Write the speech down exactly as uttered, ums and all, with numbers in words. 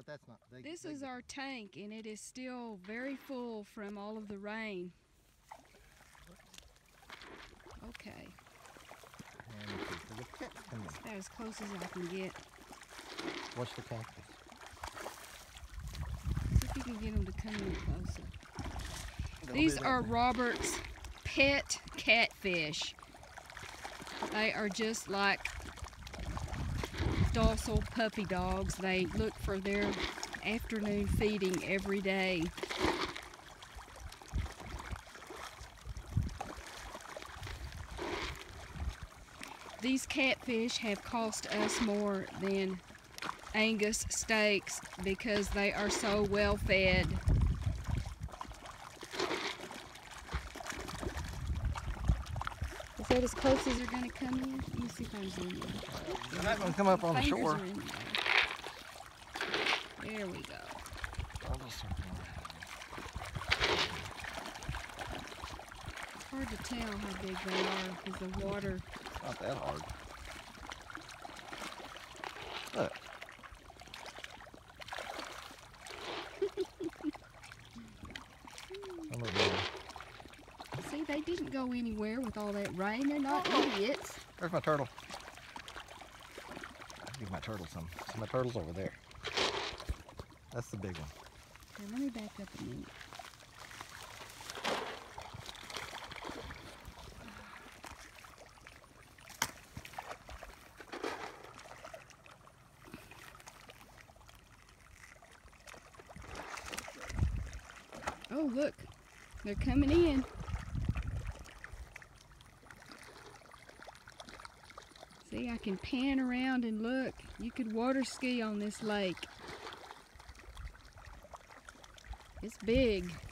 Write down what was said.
but that's not big. This big is our tank, and it is still very full from all of the rain. Okay. And let's see, so the cats come in. That's about as close as I can get. Watch the cactus. See if you can get them to come in closer. They'll These do that. are Robert's pet catfish. They are just like docile puppy dogs. They look for their afternoon feeding every day. These catfish have cost us more than Angus steaks because they are so well fed. Is that as close as they're going to come in? Let me see if I can zoom in. They're not going to come up on the Fingers shore. are in there. There we go. I'll just circle around. It's hard to tell how big they are because the water. It's not that hard. Look. I'm gonna go. See, they didn't go anywhere with all that rain. They're not idiots. There's my turtle. I'll give my turtle some. So my turtle's over there. That's the big one. Okay, let me back up a minute. Oh, look. They're coming in. See, I can pan around and look. You could water ski on this lake. It's big.